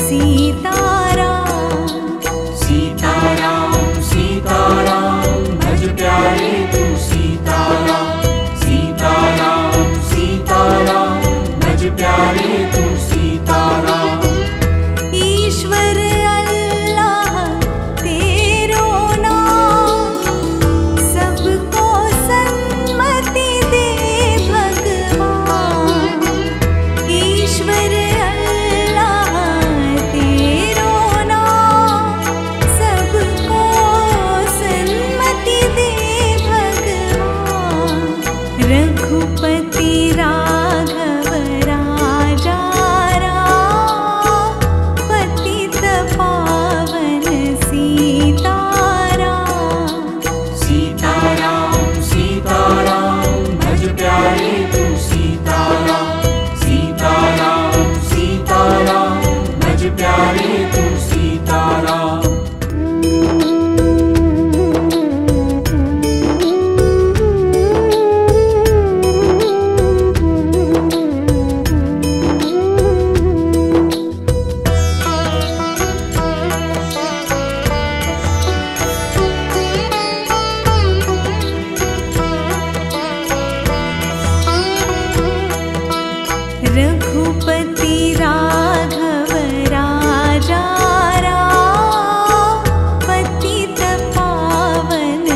रघुपति राघव राजा राम, पतित पावन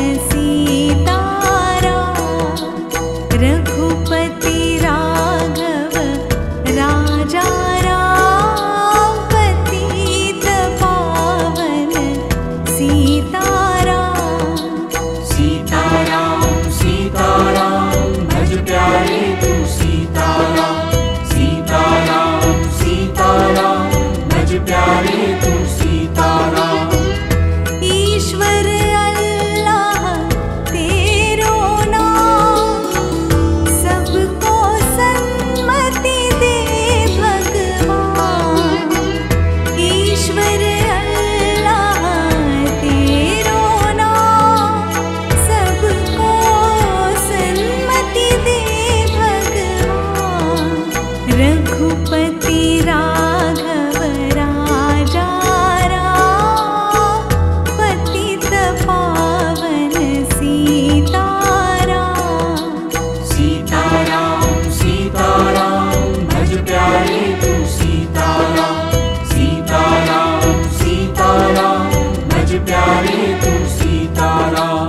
सीताराम। रघुपति राघव राजा राम, पतित पावन सीताराम। सीताराम सीताराम भज प्यारे तू सीताराम। सीताराम सीताराम भज प्यारे तू सीताराम। ईश्वर अल्लाह तेरो नाम, सबको सन्मति दे भगवान। ईश्वर अल्लाह तेरो नाम, सबको सन्मति दे भगवान। रघुपति राघव राजा राम, पतित पावन सीताराम। सीताराम सीताराम भज प्यारे तू सीताराम। सीताराम सीताराम भज प्यारे तू सीताराम।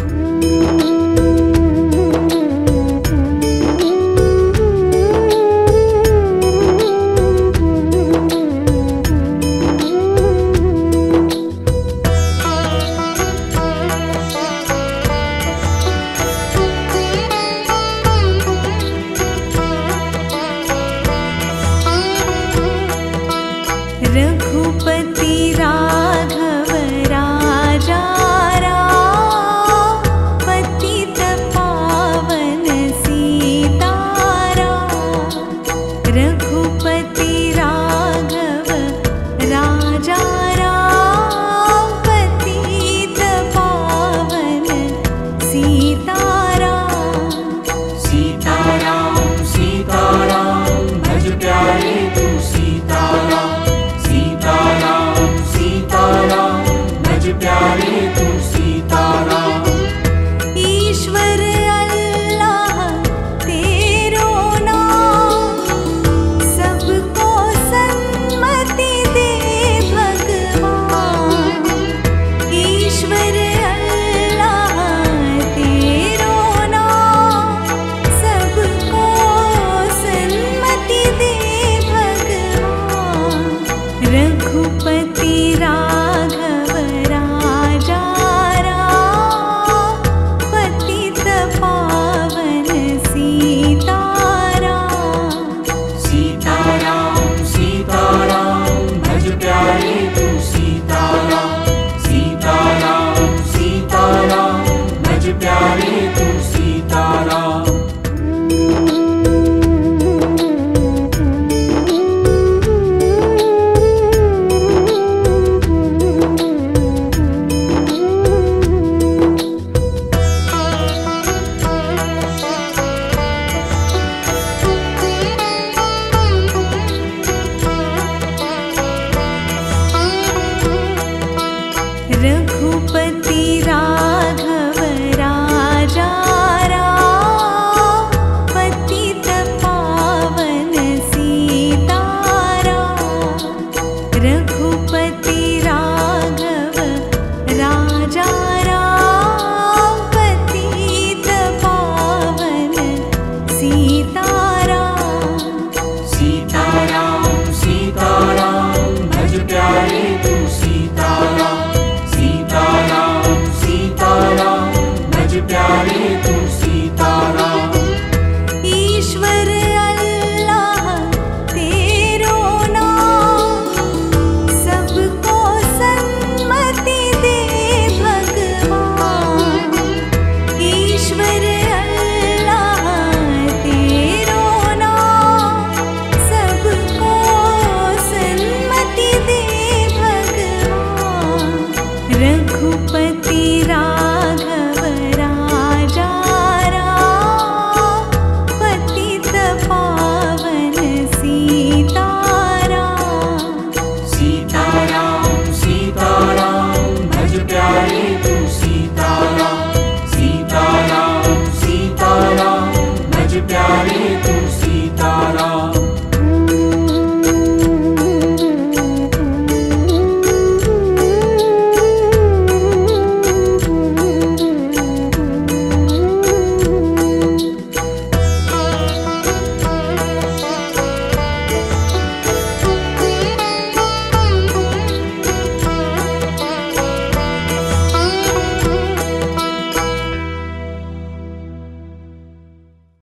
रघुपति राघव राजा राम, पतित पावन सीताराम। रघुपति राघव राजा राम, पतित पावन सीताराम। सीताराम सीताराम भज प्यारे तू सीताराम। सीताराम सीताराम भज प्यारे तू सीताराम। ईश्वर अल्लाह तेरो नाम, सबको सन्मति दे भगवान। ईश्वर अल्लाह तेरो नाम, सबको सन्मति दे भगवान। रघुपति